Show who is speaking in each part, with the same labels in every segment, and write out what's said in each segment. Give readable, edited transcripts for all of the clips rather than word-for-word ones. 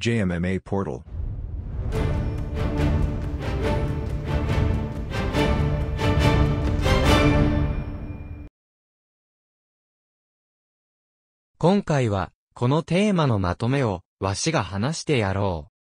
Speaker 1: JMMA Portal.
Speaker 2: 今回は、このテーマのまとめを、わしが話してやろう。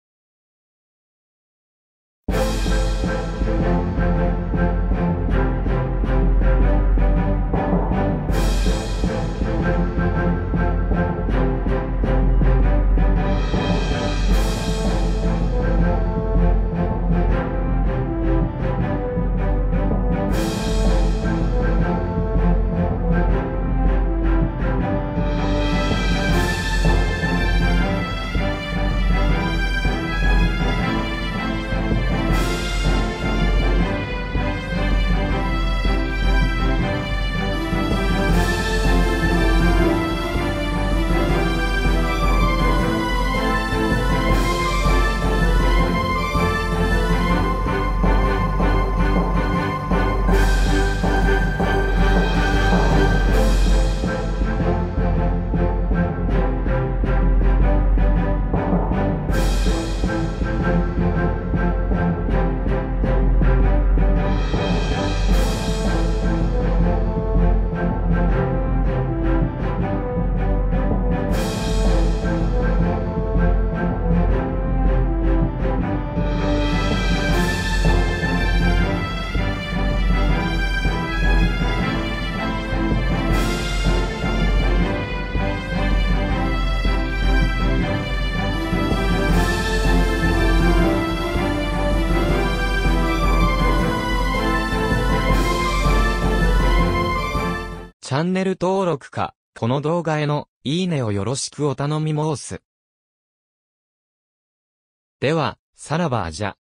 Speaker 2: チャンネル登録か、この動画へのいいねをよろしくお頼み申す。では、さらばじゃ。